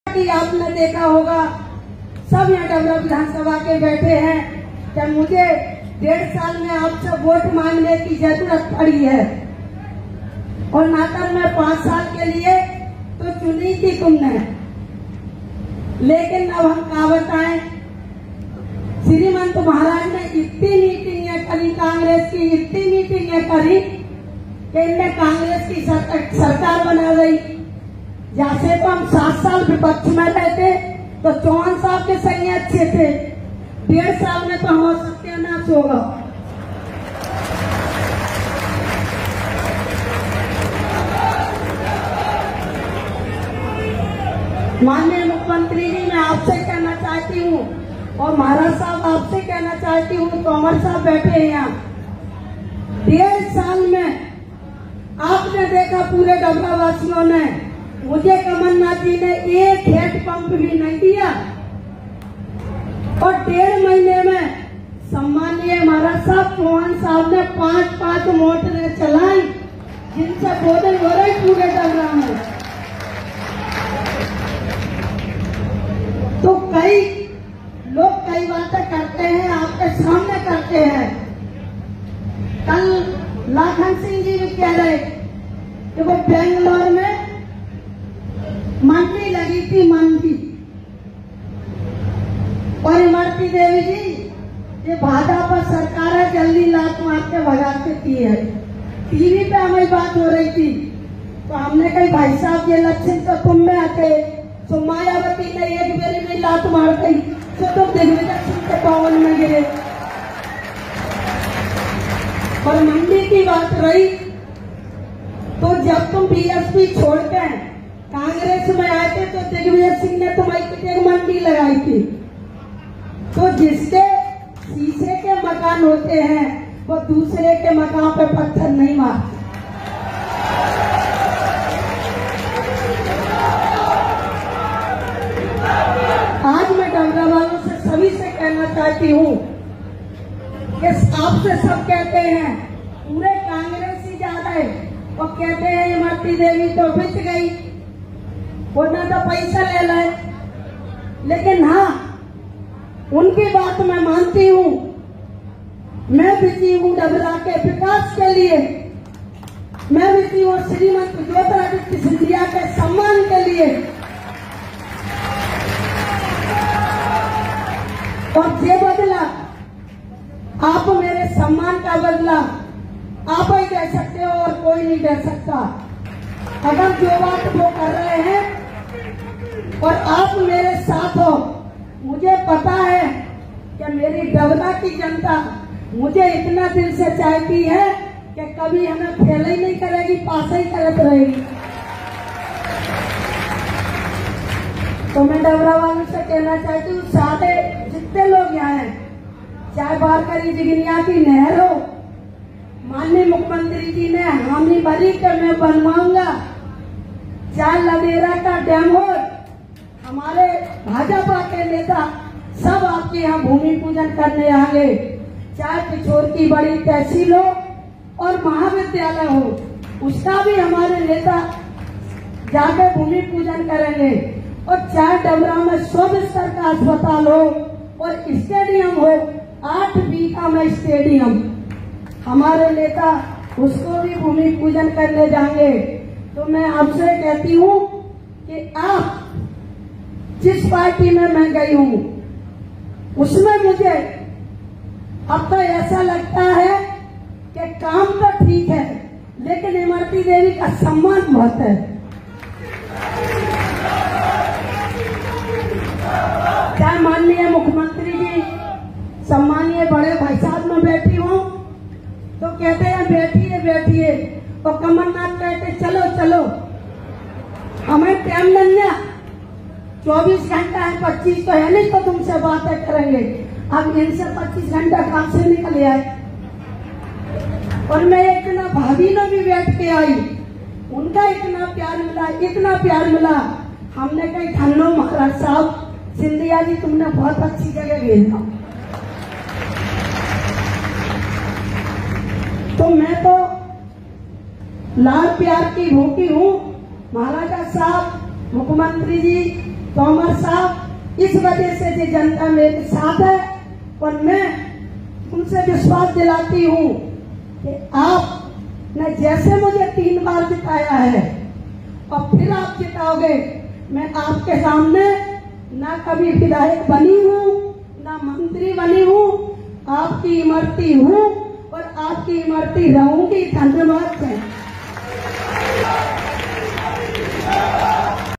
कि आपने देखा होगा सब यहाँ डबरा विधानसभा के बैठे हैं कि मुझे 1.5 साल में आपसे वोट मांगने की जरूरत पड़ी है और नातर मैं 5 साल के लिए तो चुनी थी तुमने, लेकिन अब हम क्या बताएं, श्रीमंत महाराज ने इतनी मीटिंगें करी कांग्रेस की, इतनी मीटिंगें करी कि इनमें कांग्रेस की सरकार बना गई। जैसे तो हम 7 साल विपक्ष में रहते तो चौहान साहब के संग अच्छे थे, 1.5 साल में तो हमारा सत्यानाश होगा। माननीय मुख्यमंत्री जी, मैं आपसे कहना चाहती हूँ और महाराज साहब आपसे कहना चाहती हूँ, तोमर साहब बैठे हैं यहाँ, 1.5 साल में आपने देखा पूरे डबरा वासियों ने, मुझे कमलनाथ जी ने एक हेड पंप भी नहीं दिया और 1.5 महीने में सम्मानीय महाराज साहब चौहान साहब ने 5 मोटरें चलाई जिनसे बोधन हो रही पूरे डबरा में। तो कई लोग कई बातें करते हैं, आपके सामने करते हैं। कल लाखन सिंह जी भी कह रहे कि वो बेंगलोर में मंत्री लगी थी मंत्री, और इमरती देवी जी ये भाजपा सरकार है, जल्दी लात मार के भगा सकती है। टीवी पे हमारी बात हो रही थी तो हमने कही भाई साहब ये लक्षण तो तुम में आते, तो मायावती ने एक बेरी में लात मार गई तो तुम दिग्विजय सिंह के पवन में गिरे। और मंडी की बात रही तो जब तुम बीएसपी छोड़ के कांग्रेस में आए थे तो दिग्विजय सिंह ने तुम्हारी एक मंडी लगाई थी। तो जिसके शीशे के मकान होते हैं वो दूसरे के मकान पे पत्थर नहीं मारते। आज मैं डबरा वालों से सभी से कहना चाहती हूँ कि आपसे सब कहते हैं पूरे कांग्रेस ही जा रहे और कहते हैं इमरती देवी तो बिच गई, वो ना तो पैसा ले लाए, लेकिन हाँ उनकी बात मैं मानती हूँ। मैं बिजी हूँ डबरा के विकास के लिए, मैं बिजी हूँ श्रीमंत ज्योतिरादित्य सिंधिया के सम्मान के लिए, और ये बदला आप मेरे सम्मान का बदला आप ही दे सकते हो और कोई नहीं दे सकता। अगर जो बात वो कर रहे हैं और आप मेरे साथ हो, मुझे पता है कि मेरी डबरा की जनता मुझे इतना दिल से चाहती है कि कभी हमें फेल ही नहीं करेगी, पास ही करत रहेगी। तो मैं डबरा वालों से कहना चाहती हूँ, सारे जितने लोग यहाँ हैं, चाहे बारकरी जिगनिया की नहर हो, माननीय मुख्यमंत्री जी ने हामी भरी कि मैं बनवाऊंगा, चाहे लदेरा का डैम हो, हमारे भाजपा के नेता सब आपके यहाँ भूमि पूजन करने आएंगे, चाहे पिछोर की बड़ी तहसील हो और महाविद्यालय हो, उसका भी हमारे नेता जाकर भूमि पूजन करेंगे, और चाहे डबरा में 100 स्तर का अस्पताल हो और स्टेडियम हो, 8 बीघा में स्टेडियम, हमारे नेता उसको भी भूमि पूजन करने जाएंगे। तो मैं आपसे कहती हूँ कि आप जिस पार्टी में मैं गई हूँ उसमें मुझे अब तो ऐसा लगता है कि काम तो ठीक है लेकिन इमरती देवी का सम्मान बहुत है। क्या माननीय मुख्यमंत्री जी, सम्मानीय बड़े भाई साहब में बैठी हूँ तो कहते हैं बैठिए बैठिए, और कमलनाथ कहते चलो चलो, हमें टाइम लगना 24 घंटा है, 25 तो है नहीं तो तुमसे बातें करेंगे। अब इनसे 25 घंटा काम से निकल आए और मैं एक दिन भाभी ने भी बैठ के आई, उनका इतना प्यार मिला, इतना प्यार मिला। हमने कही धन्नो महाराज साहब, सिंधिया जी तुमने बहुत अच्छी जगह भेजा। तो मैं तो लाल प्यार की भूखी हूँ। महाराजा साहब, मुख्यमंत्री जी, तोमर साहब, इस वजह से ये जनता मेरे साथ है और मैं उनसे विश्वास दिलाती हूँ कि आपने जैसे मुझे 3 बार जिताया है और फिर आप जिताओगे, मैं आपके सामने ना कभी विधायक बनी हूँ ना मंत्री बनी हूँ, आपकी इमरती हूँ और आपकी इमरती रहूंगी। धन्यवाद।